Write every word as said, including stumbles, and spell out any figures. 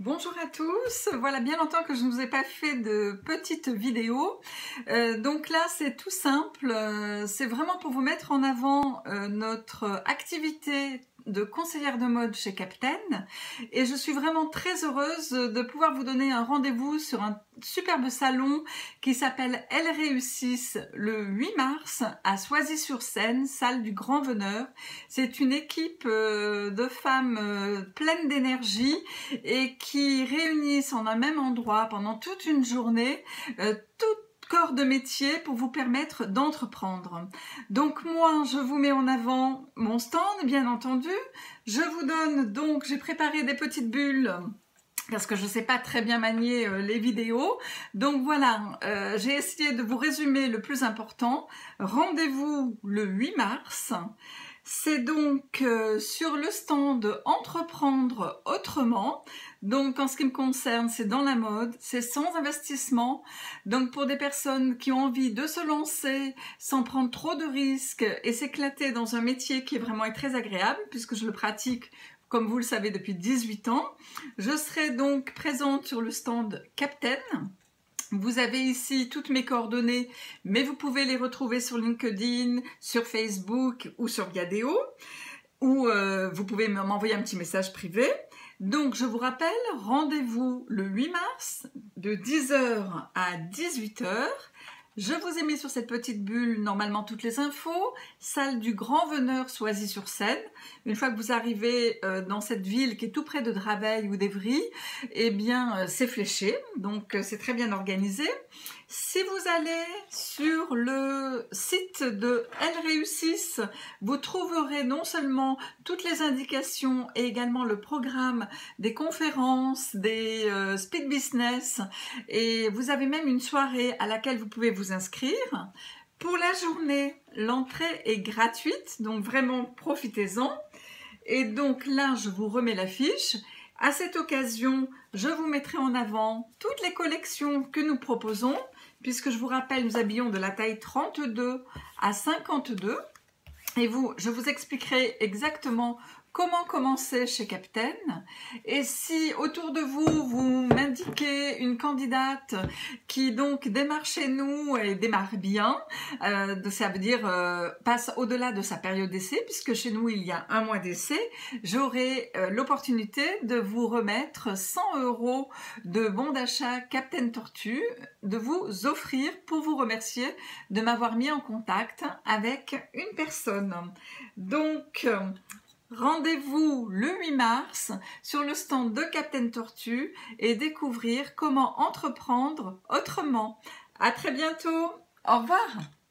Bonjour à tous, voilà bien longtemps que je ne vous ai pas fait de petites vidéos, euh, donc là c'est tout simple, euh, c'est vraiment pour vous mettre en avant euh, notre activité de conseillère de mode chez Captain et je suis vraiment très heureuse de pouvoir vous donner un rendez-vous sur un superbe salon qui s'appelle Elles réussissent le huit mars à Soisy-sur-Seine, salle du Grand Veneur. C'est une équipe euh, de femmes euh, pleines d'énergie et qui réunissent en un même endroit pendant toute une journée euh, tout corps de métier pour vous permettre d'entreprendre. Donc moi, je vous mets en avant mon stand, bien entendu. Je vous donne donc, j'ai préparé des petites bulles parce que je ne sais pas très bien manier euh, les vidéos. Donc voilà, euh, j'ai essayé de vous résumer le plus important. Rendez-vous le huit mars. C'est donc euh, sur le stand Entreprendre autrement. Donc en ce qui me concerne, c'est dans la mode, c'est sans investissement. Donc pour des personnes qui ont envie de se lancer sans prendre trop de risques et s'éclater dans un métier qui est vraiment très agréable, puisque je le pratique comme vous le savez depuis dix-huit ans. Je serai donc présente sur le stand Captain. Vous avez ici toutes mes coordonnées, mais vous pouvez les retrouver sur LinkedIn, sur Facebook ou sur Viadeo, ou euh, vous pouvez m'envoyer un petit message privé. Donc, je vous rappelle, rendez-vous le huit mars de dix heures à dix-huit heures. Je vous ai mis sur cette petite bulle normalement toutes les infos. Salle du Grand Veneur, Soisy-sur-Seine. Une fois que vous arrivez euh, dans cette ville qui est tout près de Draveil ou d'Evry, eh bien euh, c'est fléché, donc euh, c'est très bien organisé. Si vous allez sur le site de Elles réussissent, vous trouverez non seulement toutes les indications et également le programme des conférences, des euh, speed business, et vous avez même une soirée à laquelle vous pouvez vous inscrire. Pour la journée, l'entrée est gratuite, donc vraiment profitez-en. Et donc là, je vous remets l'affiche. À cette occasion, je vous mettrai en avant toutes les collections que nous proposons, puisque je vous rappelle, nous habillons de la taille trente-deux à cinquante-deux. Et vous, je vous expliquerai exactement comment commencer chez Captain. Et si autour de vous, vous m'indiquez une candidate qui donc démarre chez nous et démarre bien, euh, ça veut dire euh, passe au-delà de sa période d'essai, puisque chez nous il y a un mois d'essai, j'aurai euh, l'opportunité de vous remettre cent euros de bon d'achat Captain Tortue, de vous offrir pour vous remercier de m'avoir mis en contact avec une personne. Donc, rendez-vous le huit mars sur le stand de Captain Tortue et découvrir comment entreprendre autrement. À très bientôt. Au revoir.